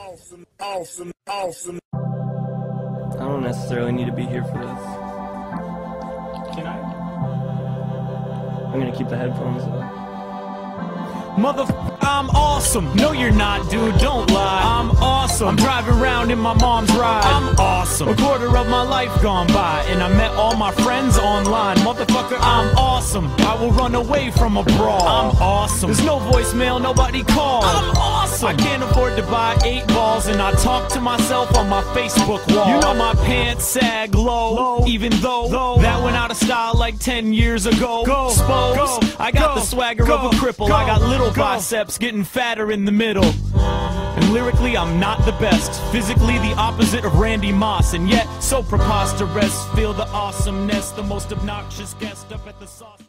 Awesome. I don't necessarily need to be here for this. Can I? I'm gonna keep the headphones up. I'm awesome. No, you're not, dude. Don't lie. I'm awesome. I'm driving around in my mom's ride. I'm awesome. A quarter of my life gone by, and I met all my friends online. Motherfucker, I'm awesome. I will run away from a brawl. I'm awesome. There's no voicemail, nobody calls. I'm awesome. I can't afford to buy 8 balls, and I talk to myself on my Facebook wall. You know my pants sag low, even though that went out of style like 10 years ago. Spose, I got the swagger of a cripple. I got little biceps getting fatter in the middle. And lyrically I'm not the best, physically the opposite of Randy Moss, and yet so preposterous. Feel the awesomeness, the most obnoxious guest up at the sauce.